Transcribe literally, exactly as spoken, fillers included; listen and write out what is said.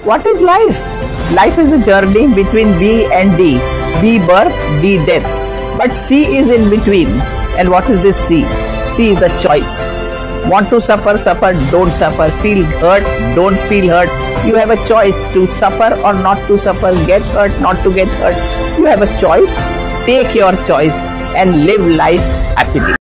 What is life? Life is a journey between B and D. B birth, D death. But C is in between. And what is this C? C is a choice. Want to suffer, suffer, don't suffer. Feel hurt, don't feel hurt. You have a choice to suffer or not to suffer, get hurt, not to get hurt. You have a choice. Take your choice and live life happily.